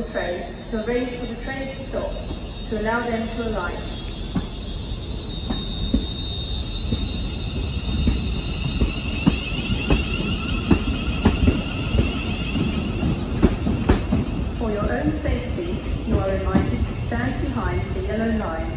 the train to arrange for the train to stop to allow them to alight. For your own safety, you are reminded to stand behind the yellow line.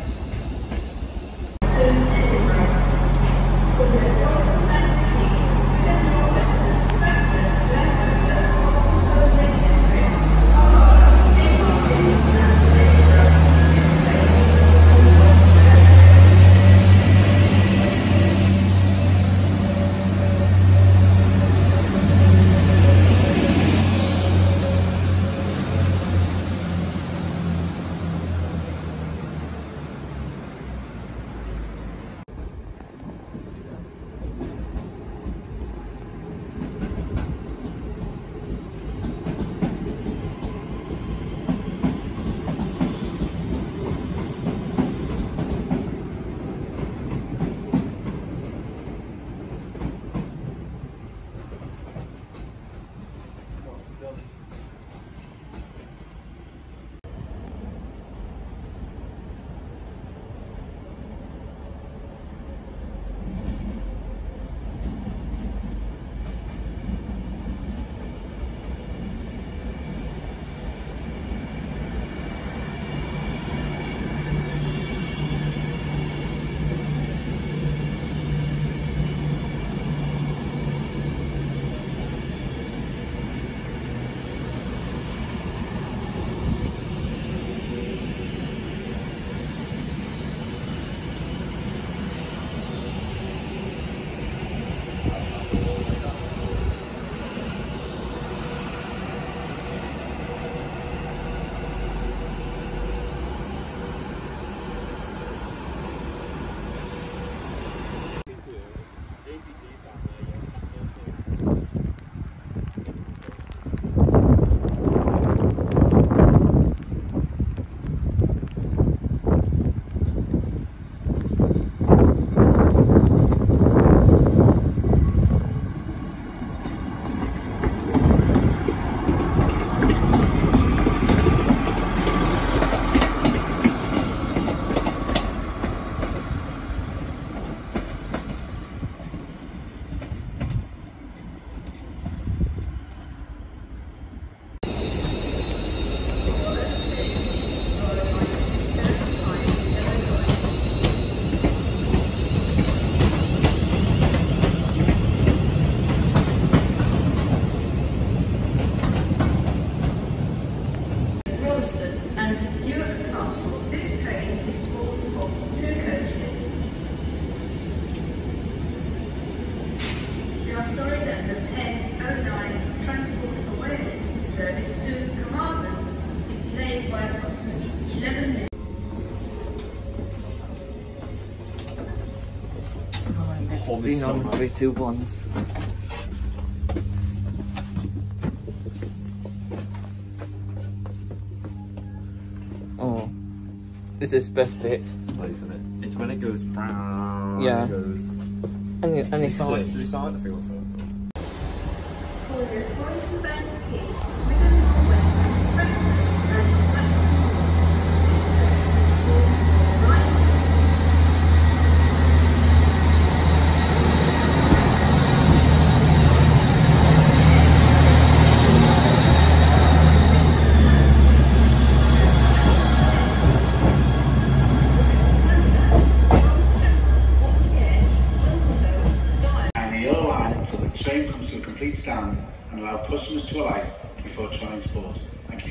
And Newark Castle, this train is full of 2 coaches. We are sorry that the 10:09 Transport Awareness service to Carmarthen is delayed by approximately 11 minutes. Being on 3, 2, 1s. Oh, this is the best bit. Slow, isn't it? It's when it goes brown. Yeah. It goes. Any side. Did we start? I think what's that? For your choice of bank key, Wigan Northwestern, Preston and Blackpool. This train is full of right. Train comes to a complete stand and allow customers to alight before trying to board. Thank you.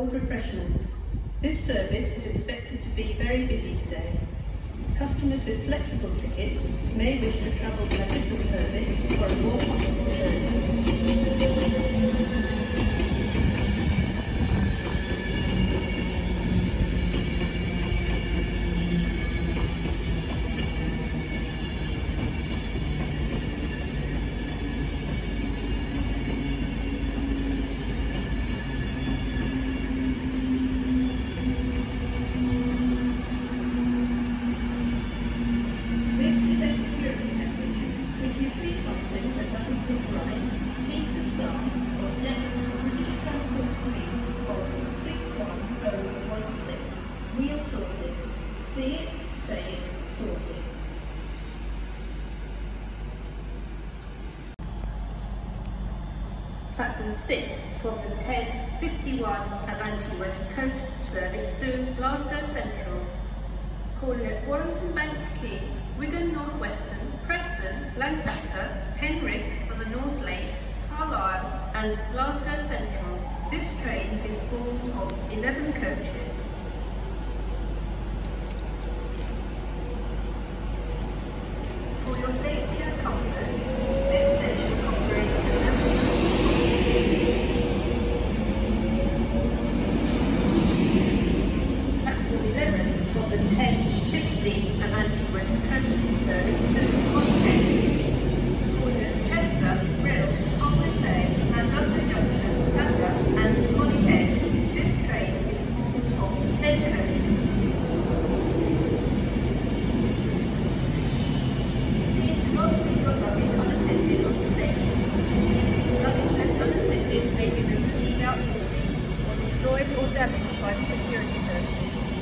cold refreshments. This service is expected to be very busy today. Customers with flexible tickets may wish to travel by a different service for a more comfortable journey. See it, say it, sorted. Platform 6 from the 10:51 Avanti West Coast service to Glasgow Central. Calling at Warrington Bank Quay, Wigan North Western, Preston, Lancaster, Penrith for the North Lakes, Carlisle and Glasgow Central. This train is formed of 11 coaches. For your safety and comfort, this station operates an Platform 11 from the 10:50 Avanti West Coast service to Holyhead. Calling at Chester, Rill, Holland Bay, Llandudno Junction, London and Holyhead. This train is formed of 10 coaches. Destroyed or damaged by the security services.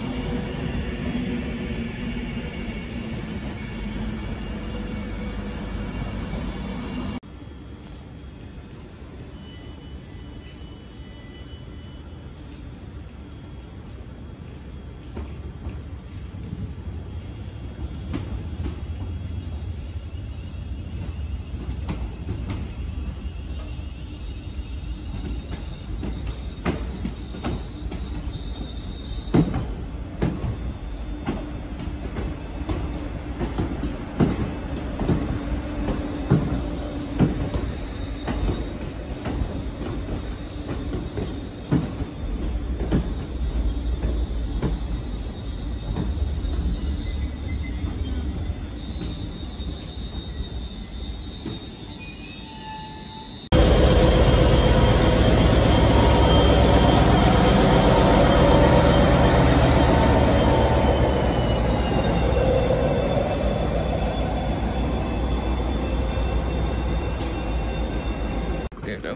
There we go.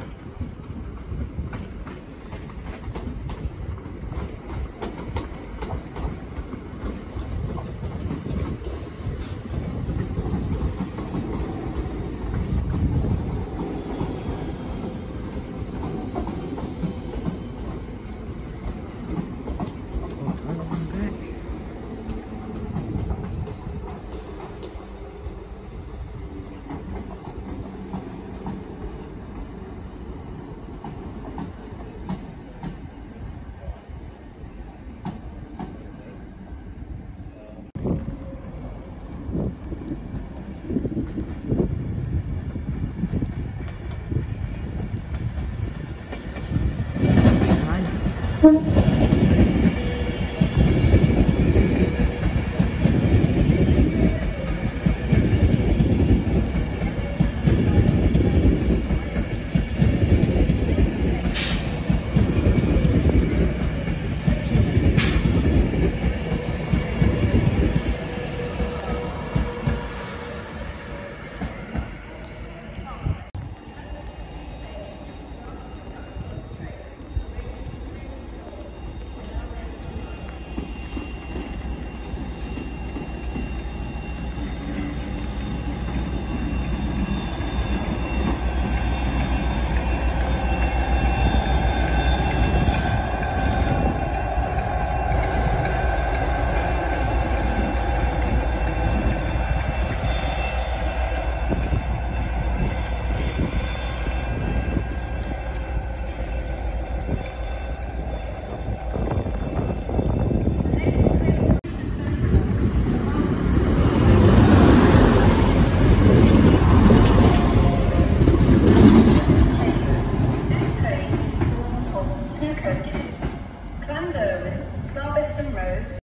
Clanderwin, Clarveston Road.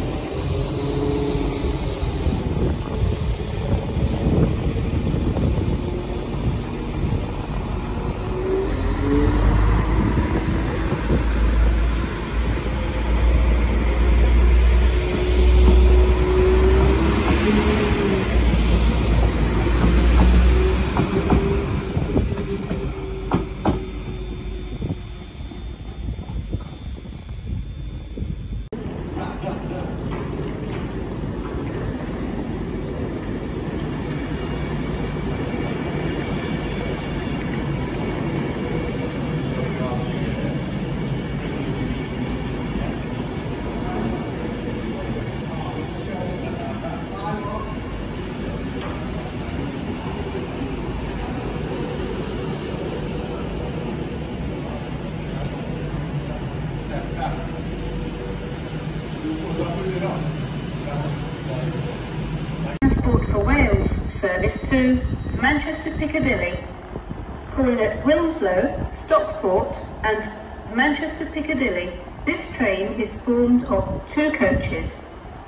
Transport for Wales service to Manchester Piccadilly. Calling at Wilmslow, Stockport and Manchester Piccadilly. This train is formed of 2 coaches.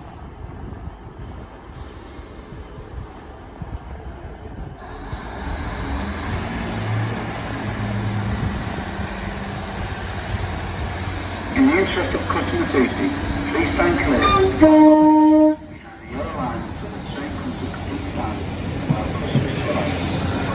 In the interest of customer safety, please stand clear behind the yellow line until the train comes to a complete stand and allow customers to arrive before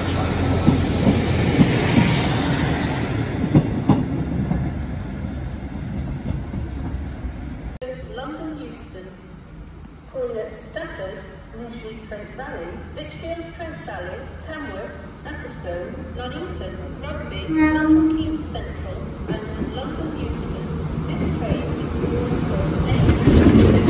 trying. London Euston. Calling at Stafford, Rugeley Trent Valley, Lichfield Trent Valley, Tamworth, Atherstone, Nuneaton, Rugby, Milton Keynes Central and London Euston. This train is formed from 8.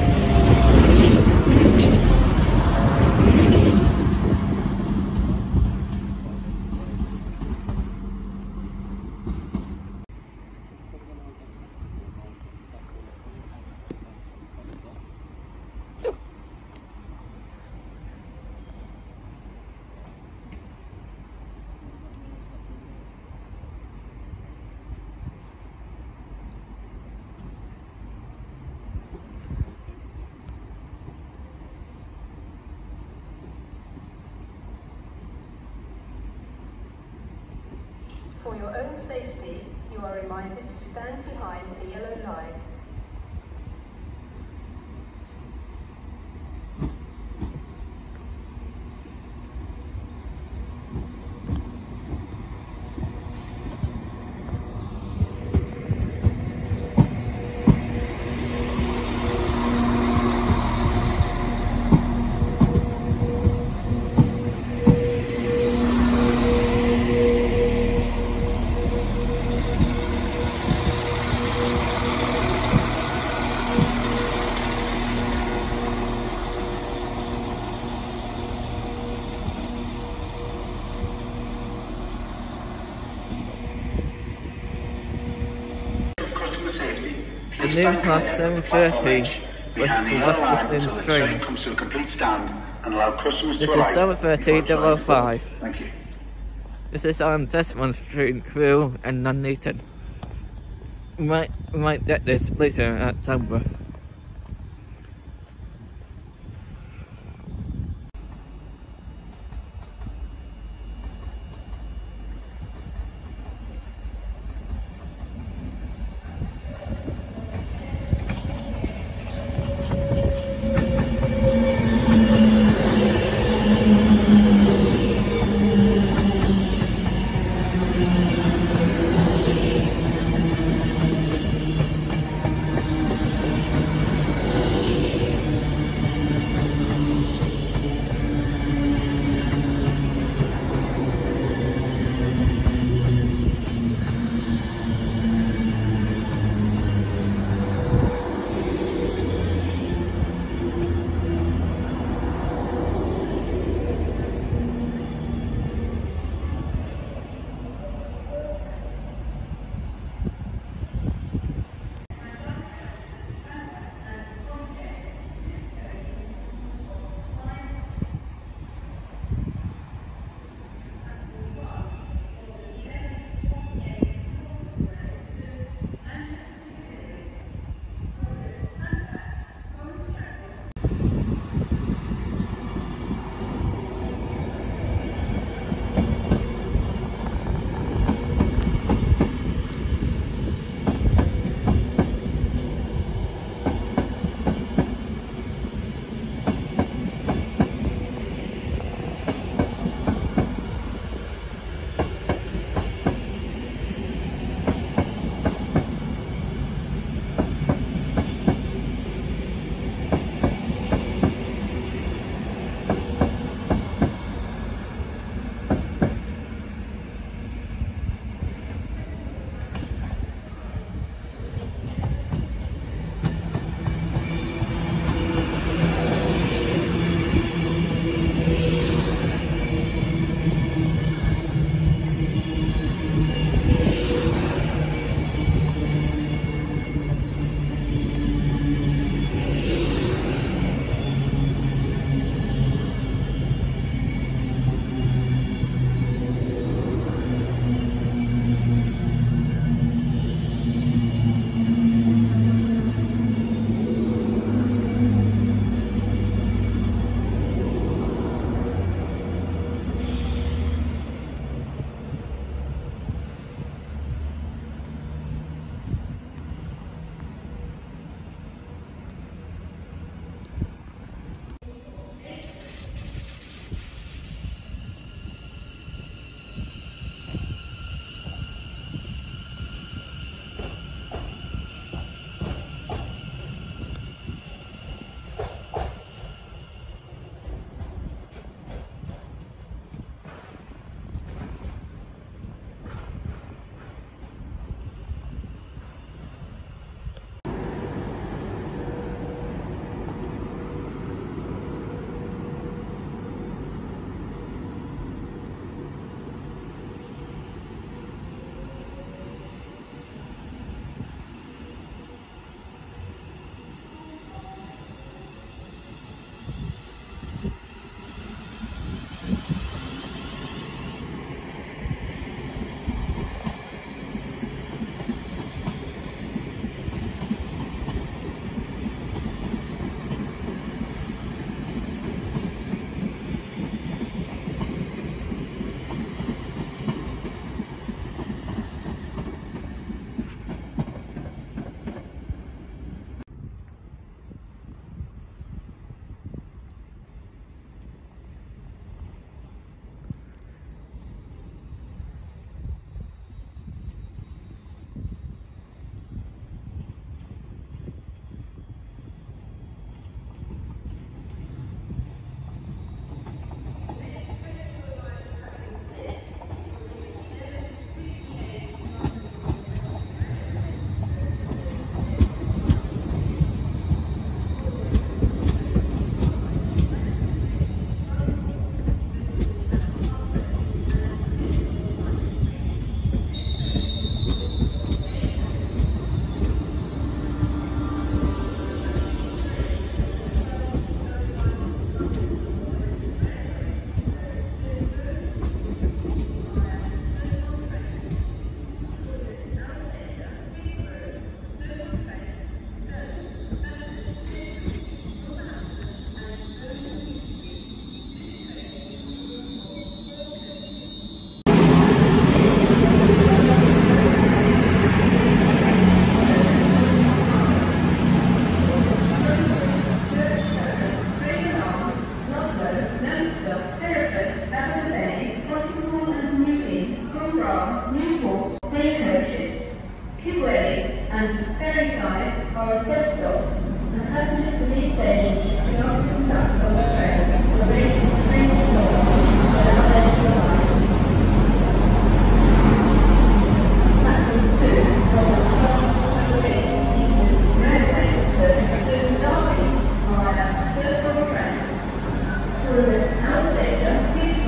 For your own safety, you are reminded to stand behind the yellow line. The new class 730 was from West Trains. Comes to a complete stand and allow customers This to is arrive. 730-005. Thank you. This is on Desmond Street, Crewe and Nuneaton. We might get this later at Tamworth. are at bus stops, and passengers for these stations should be asked to conduct on the train or arrange for train to stop without their device. Platform 2 offers fast Eastern Railway service to Derby via Stoke-on-Trent. Crewe at Alsager is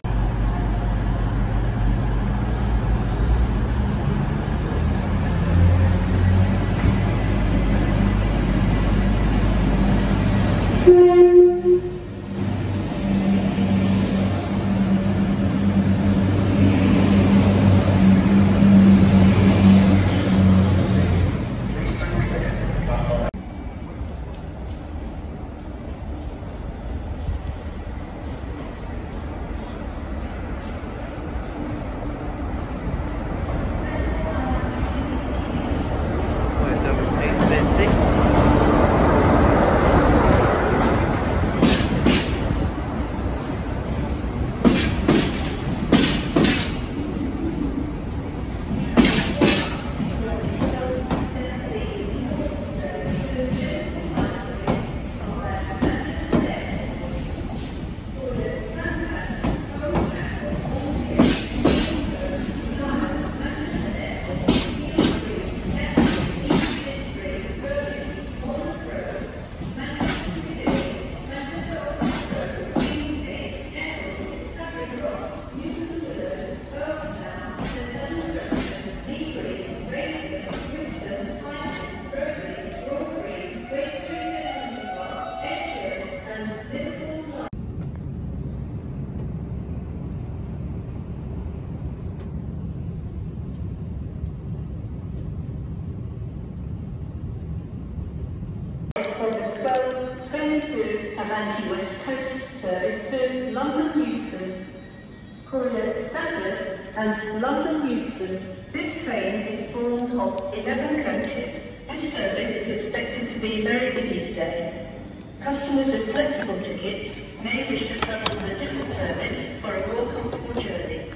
from the 12:22 Avanti West Coast service to London Euston, calling at Stafford and London Euston. This train is formed of 11 coaches. This service is expected to be very busy today. Customers with flexible tickets may wish to travel on a different service for a more comfortable journey.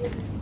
August